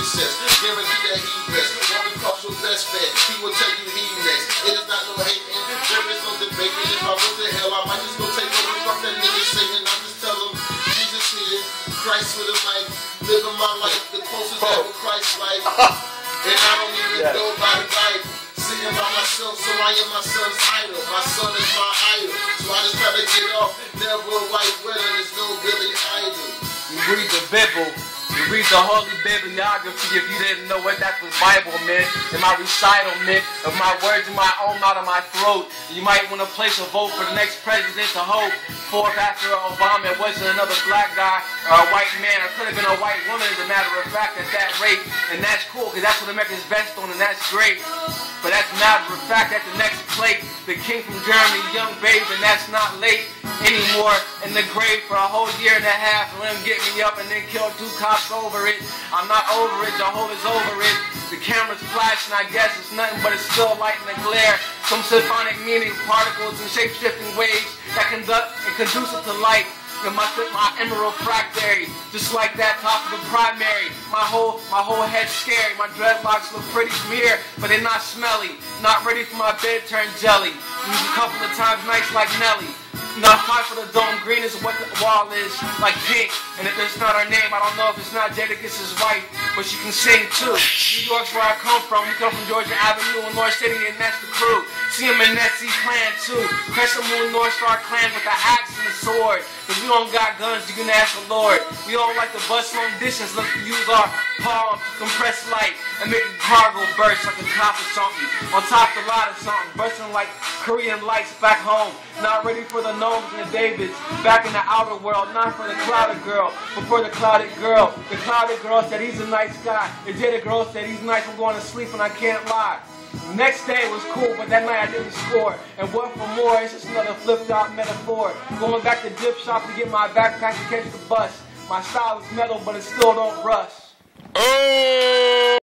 cents. Guarantee that he best. When we cross your best bet, he will tell you he next. It is not no hating, there is no debating. If I went to hell, I might just go take over. Fuck that nigga Satan, I just tell him, Jesus here, Christ with a mic, living my life, the closest ever Christ life. And I don't even go by the Bible. Sitting by myself, so I am my son's idol. My son is my idol, so I just try to get off. Never a white wedding, there's no Billy Idol. You read the Bible, you read the Holy Bibliography if you didn't know what that was Bible meant, and my recital meant of my words in my own out of my throat. You might want to place a vote for the next president to hope. Fourth after Obama, it wasn't another black guy or a white man, or could have been a white woman as a matter of fact at that rate. And that's cool, because that's what America's best on, and that's great. But that's matter of fact at the next plate, the king from Germany, young babe, and that's not late anymore. In the grave for a whole year and a half, and let him get me up and then kill 2 cops over it. I'm not over it, Jehovah's over it. The camera's flashing, I guess it's nothing but it's still light in the glare. Some symphonic meaning particles and shape-shifting waves that conduct and conducive to light. And my emerald fractary, just like that top of the primary. My whole head's scary. My dreadlocks look pretty from here, but they're not smelly. Not ready for my bed turned jelly. Used a couple of times nice like Nelly. Not fight for the dome, green is what the wall is, like pink. And if it's not her name, I don't know if it's not Jadakiss' wife, but she can sing too. New York's where I come from. We come from Georgia Avenue in North City, and that's the crew. See them in Nessie Clan too. Crescent Moon North Star Clan with the axe and the sword. Cause we don't got guns, you can ask the Lord. We don't like to bust long distance, let's use our palms to compress light and make a cargo burst like a cop or something. On top of a lot of something, bursting like Korean lights back home. Not ready for the gnomes and the Davids. Back in the outer world, not for the clouded girl, but for the clouded girl. The clouded girl said he's a nice guy. The jaded girl said he's nice, I'm going to sleep and I can't lie. Next day was cool, but that night I didn't score. And what for more, it's just another flipped-out metaphor. Going back to dip shop to get my backpack to catch the bus. My style is metal, but it still don't rust.